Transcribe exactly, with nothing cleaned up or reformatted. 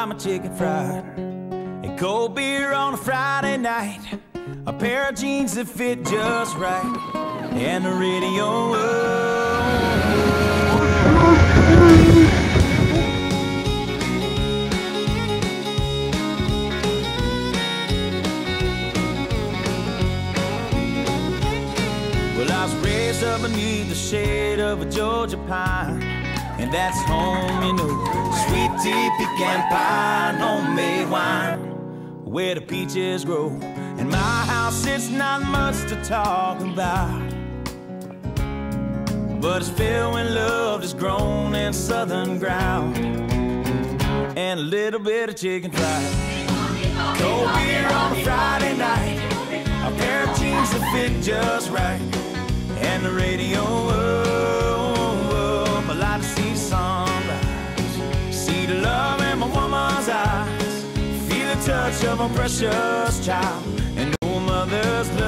buy my chicken fried, a cold beer on a Friday night, a pair of jeans that fit just right, and the radio. Well, I was raised up beneath the shade of a Georgia pine, and that's home, you know. Sweet tea, pecan pie, homemade wine, where the peaches grow. In my house, it's not much to talk about, but it's filled when love is grown in southern ground, and a little bit of chicken fried, cold beer on a Friday night, a pair of jeans that fit just right, and the radio up. I like to see sunrise, see the love in my woman's eyes, feel the touch of a precious child, and know a mother's love.